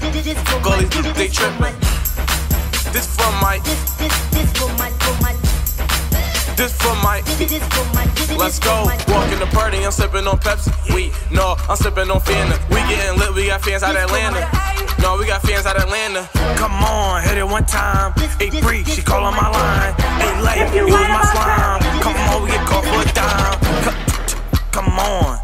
Gullies, they trippin'. This for my. This for my. Let's go. Walk in the party, I'm sippin' on Pepsi. We no, I'm sippin' on Fanta. We getting lit, we got fans out Atlanta. No, we got fans out Atlanta. Come on, hit it one time. Hey, Bree, she callin' my line. Hey, Lay, use my slime. Come on, we get caught for a dime. Come on.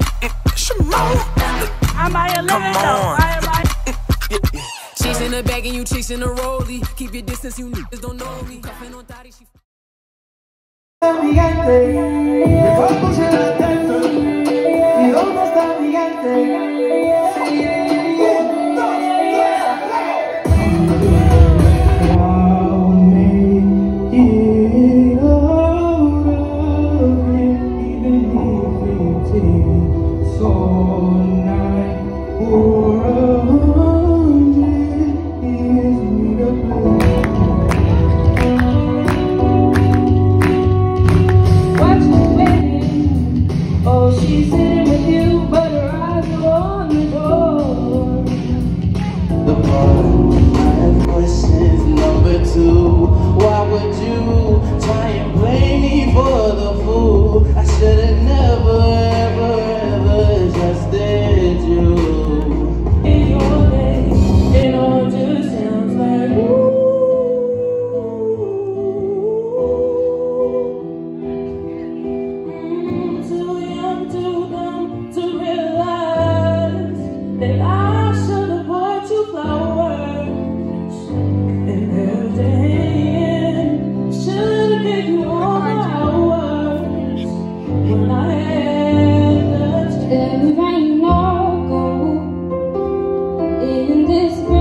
Come on. Chasing the bag and you chasing the rollie. Keep your distance, you niggas don't know me. Cuffin' on thotty, she ¿Y dónde está mi gente? She's sitting with you, but her eyes are on the door. The part I have questions number two. Why would you try and blame me for the fool? I should have never, ever, ever trusted you. In your days, it all just sounds like ooh. That I should have bought you flowers and held your hand. Should have gave you all the hours when I had the chance. Everywhere you know, go in this.